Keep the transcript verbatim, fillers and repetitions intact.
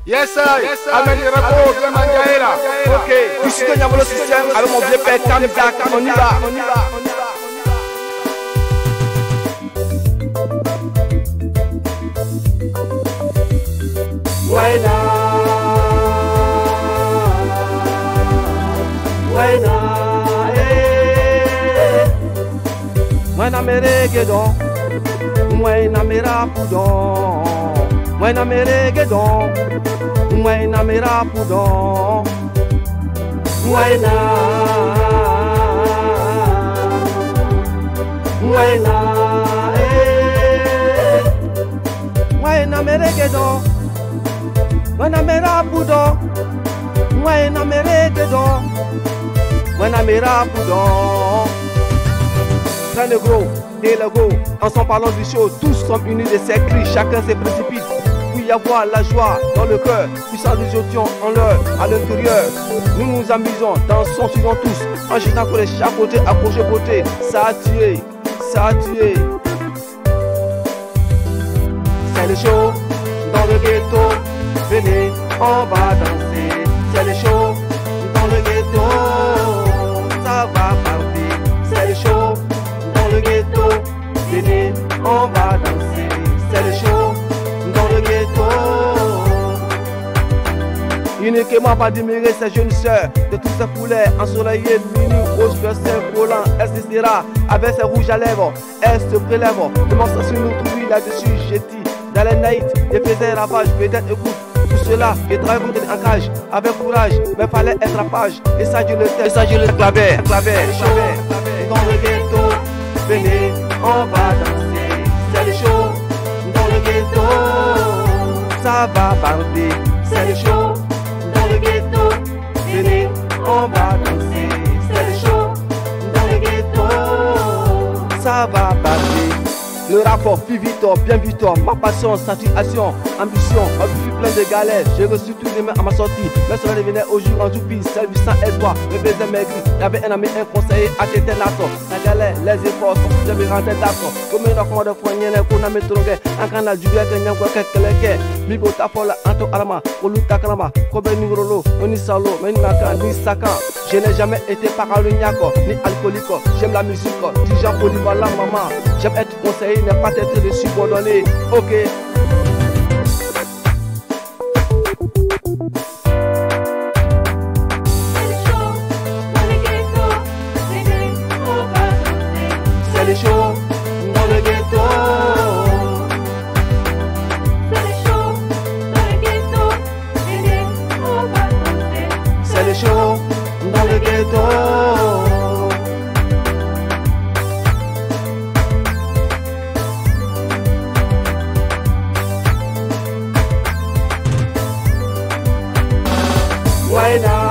Yes, sir. Yes, sir. Amen, les repos, bien mangié là. Ok. Ici, il y a le système avec mon vieux père Kamdak. On y va. On y va. Buena, buena, eh. Buena me reggaeton, buena me rapudon, buena me reggaeton, buena me rapudon, buena, buena, eh. Buena me reggaeton. Buena me rapudon, buena me reggaeton, buena me rapudon. Train de gros, des logos, ensemble parlons du show, tous sommes unis de ces cris, chacun se précipite. Puis y avoir la joie dans le cœur, puissance des audions en l'heure, à l'intérieur. Nous nous amusons, dansons, suivons tous, en jetant pour les chaque côté, accroché côté, ça a tué, ça a tué. C'est le show dans le ghetto. Venez, on va danser, c'est le show dans le ghetto, ça va partir, c'est le show dans le ghetto. Venez, on va danser, c'est le show dans le ghetto. Uniquement pas admirer ces jeunes sœurs, de tous ces poulets ensoleillés, mini, rose, verset, volant, elle s'essaiera avec ses rouges à lèvres, elle se prélève, demande sur nous trouver là-dessus, j'ai dit, dans les naïfs, je faisais ravage, peut-être écoute. Pour cela, je travaille pour tenir en cage, avec courage, mais fallait être à page. Et ça, je le sais, et ça, je le clavais, clavais, clavais. Dans le ghetto, venez, on va danser. C'est le show, dans le ghetto, ça va parler. C'est le show, dans le ghetto, venez, on va danser. C'est le show, dans le ghetto, ça va parler. Le rapport, plus vite, bien vite, ma passion, satisfaction, ambition, ma vie fut plein de galères. J'ai reçu tous les mains à ma sortie. Mais cela devenait au jour en joupie, service sans espoir, me baiser maigri. J'avais un ami, un conseiller, à tête nato. La galère, les efforts, je me rendais d'accord. Comme une commande de foyer, qu'on a mis trop un canal du bien, qu'un yanko, qu'un quelqu'un. Mi bota fola, anto alama, olu takalama, kobe ni rolo, ni salo, ni naka, ni sakan. Je n'ai jamais été paranoïaque, ni alcoolique. J'aime la musique, du genre polyvalent, maman. J'aime être conseillé, ne pas être de subordonné. Ok. C'est le show dans le ghetto. C'est le show dans le ghetto. Buena.